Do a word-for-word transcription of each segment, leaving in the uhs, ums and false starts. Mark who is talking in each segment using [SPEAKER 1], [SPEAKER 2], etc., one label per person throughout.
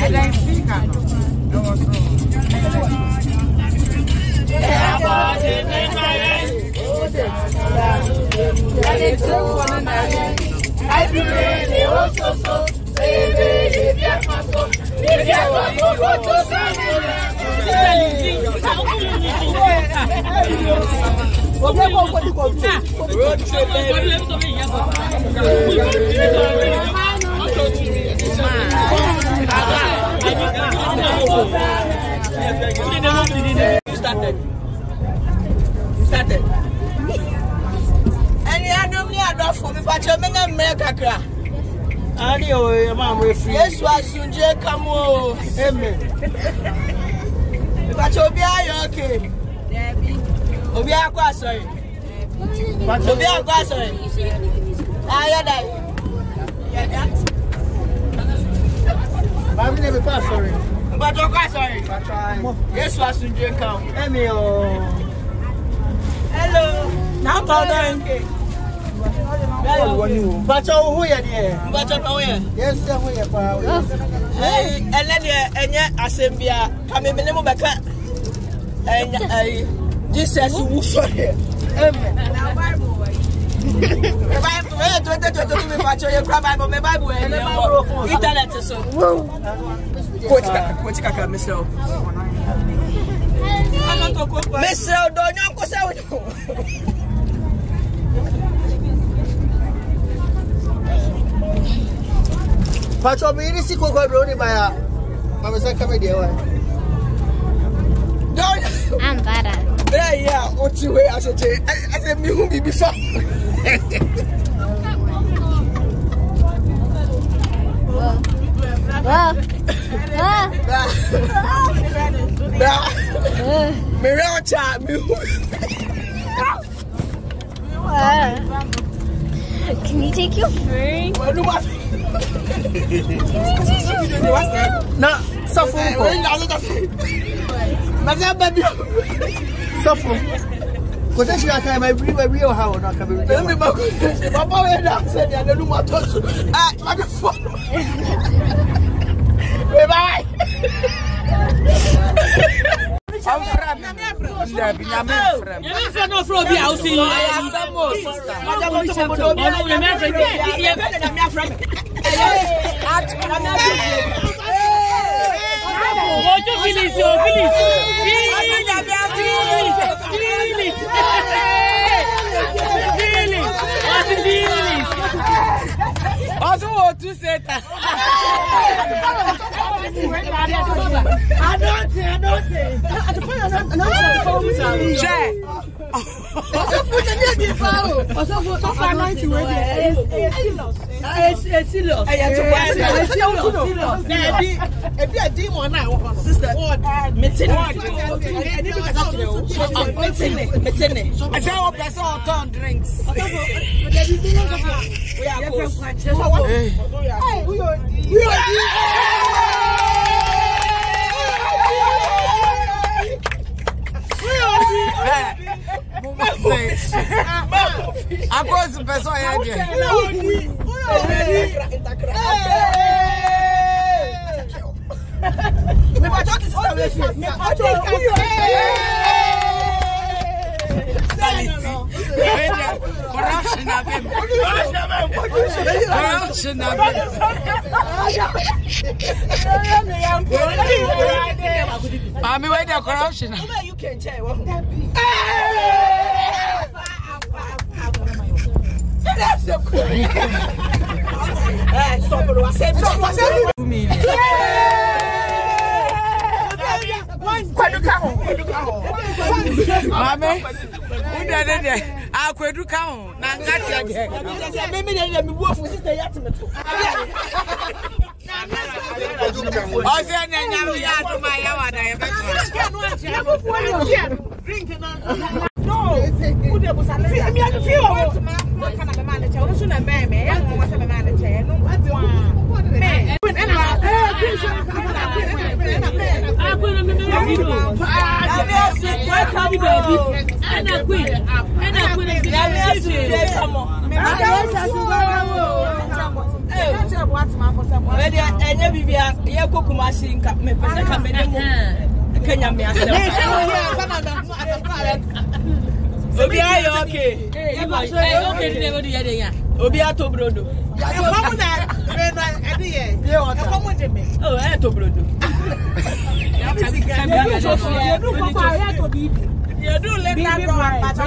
[SPEAKER 1] then speaker. No was wrong. I believe they also so say they get my soul. They get my soul to say.
[SPEAKER 2] You started. You started. And you had no need for me, but you're making me a crack. Anyway, I'm free. Yes, was soon, come on. Amen. But you'll be okay. Obi akwa sorry. But Obi akwa sorry. Ah, yeah, that. Yeah, that.
[SPEAKER 1] But never pass sorry.
[SPEAKER 2] But akwa sorry. Yes, was soon, come.
[SPEAKER 1] Emil.
[SPEAKER 2] Hello. Now, pardon.
[SPEAKER 1] But who are there?
[SPEAKER 2] But who are
[SPEAKER 1] yes, who are
[SPEAKER 2] Hey, and then and yet, assembly, come in, minimum back. And I Jesus who for here. Amen. Now, Bible. The Bible, where do you do me? But you grab Bible, my Bible, and internet is so. Coach, coach, Kaka, Mister. Mister, don't you go say with you?
[SPEAKER 1] Pacho, me ni siku kwa broni maya. Mama sasa kama dia wa.
[SPEAKER 3] I'm better.
[SPEAKER 2] Yeah, yeah. Otu we asete. Ase mi hu bibi fa.
[SPEAKER 3] Whoa. Whoa.
[SPEAKER 2] Da. Me re cha mi hu.
[SPEAKER 3] Can you take your phone?
[SPEAKER 1] Na suffer.
[SPEAKER 2] Mas é baby.
[SPEAKER 1] Suffer. Quando a gente vai abrir, vai abrir o ralo na cabeça.
[SPEAKER 2] Eu me bago. Papai vai dar você já não matou. Ah, olha fora. Vai. I'm from na minha frente. Na minha frente. Na minha frente não from bi a usi. Ai, amo sister. Mas eu vou tomar do bi. Na minha frente. Na minha frente. At na minha frente. Ojo finish, oh finish. Finish. Finish. Finish. What finish? Also what to say that. I don't say, I don't say. I don't say, I don't say. Check. Also put the name follow. Also for so far ninety way. It's it's serious. It's serious. Ebi ebi a demon na sister. Meeting. Meeting. Meeting. I say one person on turn drinks. We are close. Hey. We are. We I brought some person here. Me ba talk is all the way. Me I talk corruption of him. Corruption of him. Mommy, where the corruption? You can tell. That's so cool. Hey, stop it. I said, stop it. Mame, who did it? I could do count. Now, that's again. Maybe they me work for sister Yatime. Oh, then I have to my hour. No, who there was a few. What kind of manager? What's your name? What's the manager? No, what's one? Man, and I Can't tell what's my person. And you be a Yakuma Sinka, me Penacamino. Kenya me ask. Obi ayo okay. Okay, never do yet. Obi ato brodo. Ya come na na ade ye. Oh, ato brodo. You do papa ya to bi. You do let that go.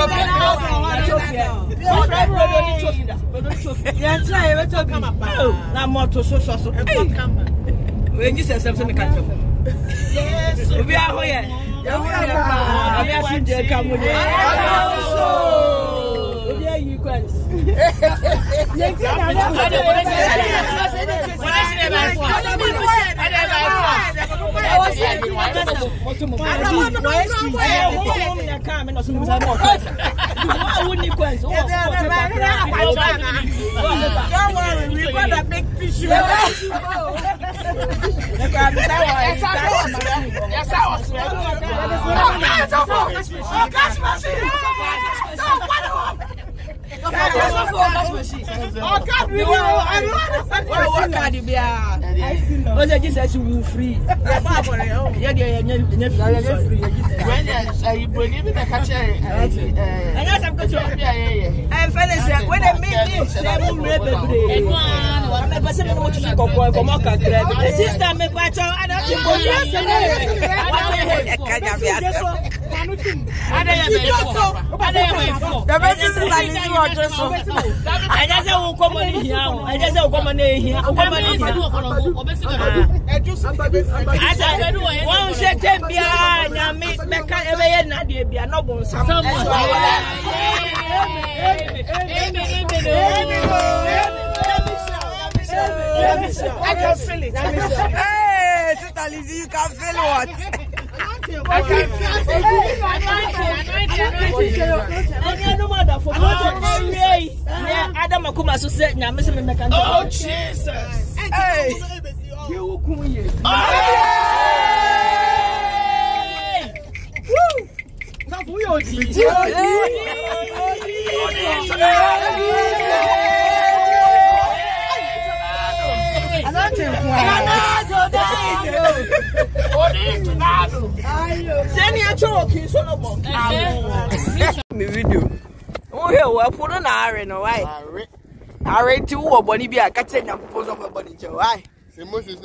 [SPEAKER 2] Brodo ni chofida. Brodo chofida. Ya try e to bi. Na moto so so so. We ngi se se me ka tell. Yes. Obi aho ye. Ya we ya pa. Obi asinje ka mo ye. Obi ayi kwans. Yeti na na. Don't worry, we got a big fish. Yes, I was. Oh, God, we will. What can you be? Oh, they just said you were free. Yeah, yeah, yeah, free. When you believe in the catcher, and that's a good job. And fellas, when I meet me, they will never be. I'm a person who wants to go for Mocha. The sister, my battle, I don't think the best is like you are just so. I just will come on here. I just will come on here. I said, one second behind me, make a Nadia be a noble. I can feel it. Hey, you can feel what? I can't oh, Jesus. Hey. Me video. Oh, here we put an iron, why? I read two or Bonnie be a catching and propose of a body. Why? So Moses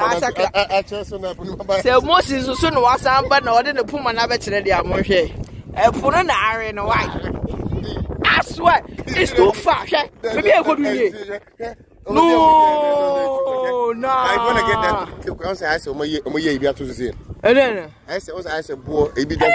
[SPEAKER 2] was soon was some, but no, didn't put my number to the Amoche. I put an iron, why? I swear it's too far. Maybe I could be. No, no.
[SPEAKER 4] I want to get that. I said, my year, you have to see.
[SPEAKER 2] And then
[SPEAKER 4] I said, I said, boy, a bit.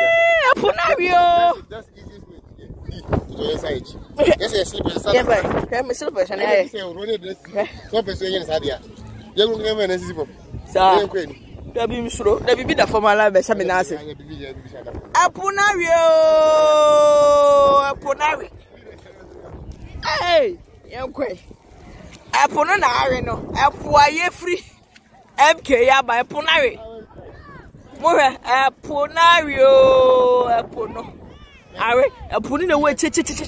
[SPEAKER 4] Just easiest way to yes, yes, slippers. Yeah, but I'm a slippers and I say, running this. Stop it, saying, Sadia. You will never necessary. So, there be slow. There be better for my life. Some in answer.
[SPEAKER 2] Apunario, Apunario. Hey, young quay. Apunario, Apuaye free. M K ya by Apunario. More Apunario, Apuno. Are Apuni the way.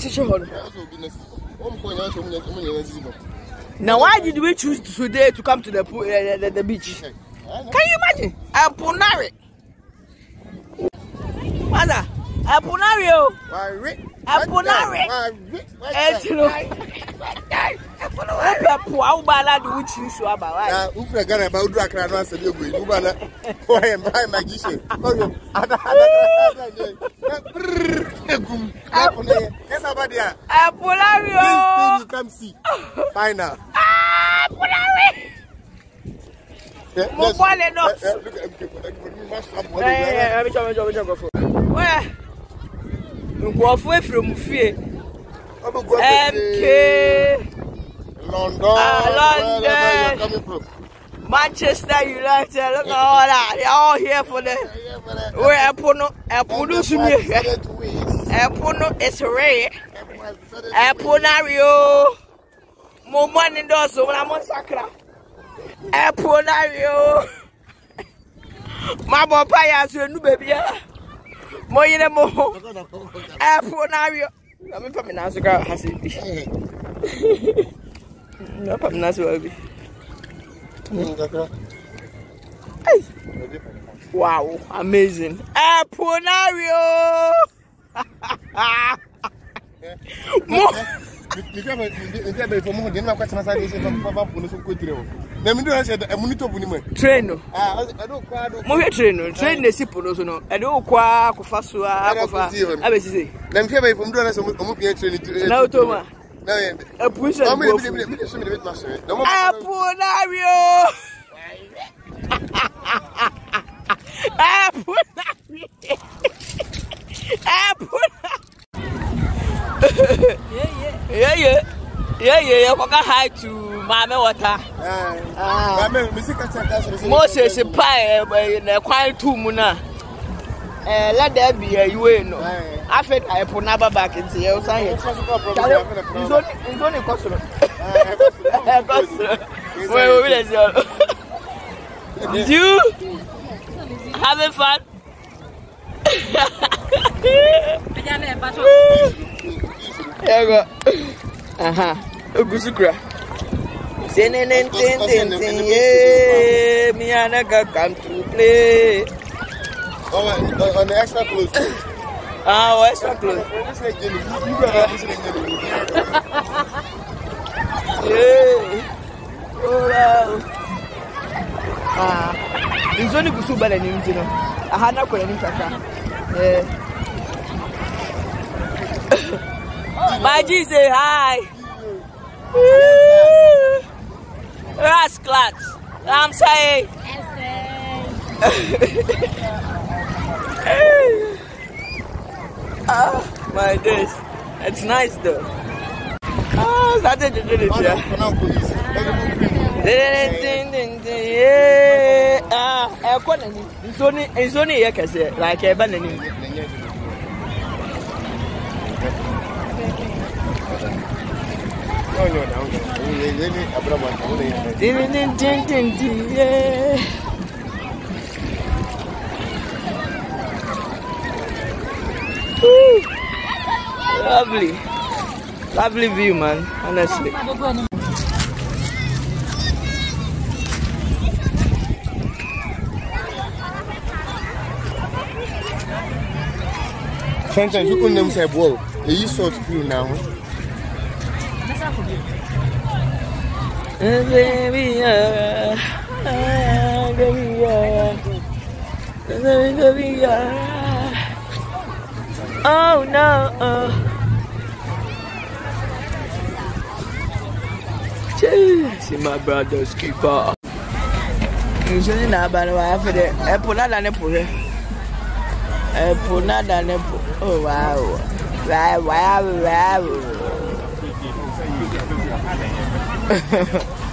[SPEAKER 2] Now, why did we choose today to come to the pool, uh, the, the beach? Can you imagine? Apunari. Mother, Apunario. Apunari. How bad do we choose about?
[SPEAKER 4] Who forgot about Dracra? I said, you will buy my magician.
[SPEAKER 2] Apulario.
[SPEAKER 4] Come see. Final.
[SPEAKER 2] Apulario. Where? Go away from fear. M K.
[SPEAKER 4] London.
[SPEAKER 2] London. Manchester United. Look at all that. They're all here for the. Where Apono? Apono to me. Apono is rare. Aponario. More money does so when I'm on Sakra. Aponario. My papa has a new baby. More in a more. Aponario. I'm coming now, so has it. No, I'm not so happy. Hey. Wow, amazing. Aponario! Train. Mo train. Train the sipo no so no. E do kwa kofa so a kofa. Abesi.
[SPEAKER 4] Na mfia be fom do na so mo pia train.
[SPEAKER 2] Na automa.
[SPEAKER 4] Na ye.
[SPEAKER 2] E push and go. Aponario! Aponario! Aponario! Yeah, yeah. Yeah, yeah, yeah. Koka high to mame water. Ah. Mame, misika chaka so. Moses pie na kwan tu mu na. Eh, let there be a you know. After I put number back into you say. It's only it's only cost. Ah, cost. Wait, wait, let's go. You having fun? There you go. Aha. Ogusukra. Senen ten ten ten. Yeah, me and I come to play.
[SPEAKER 4] Oh, on the extra close.
[SPEAKER 2] Ah, oh, extra close. Yeah. Oh, wow. Ah. It's only Gusu better than you know. I had not calling him Kaka. Yeah. My G say hi. Rascals. I'm saying. Ah, my days. It's nice though. Ah, that's it. Yeah. Ah, I can't. It's only, it's only here, cause like a banana.
[SPEAKER 4] No, no, no.
[SPEAKER 2] Yeah. Woo. Lovely, lovely view, man. Honestly.
[SPEAKER 4] Sometimes you couldn't say, "Whoa, you sort of feel now."
[SPEAKER 2] Baby, yeah, baby, yeah, baby, yeah. Oh no. See my brother's keeper. Usually na bana wa for the apple nada ne po he. Apple nada ne po. Oh wow. Wow wow wow.